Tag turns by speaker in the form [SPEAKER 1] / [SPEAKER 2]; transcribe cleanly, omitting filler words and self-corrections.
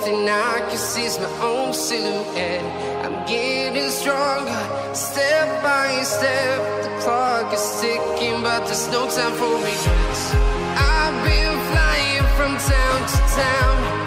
[SPEAKER 1] thing I can see is my own silhouette. I'm getting stronger, step by step. The clock is ticking, but there's no time for regrets. I've been flying from town to town,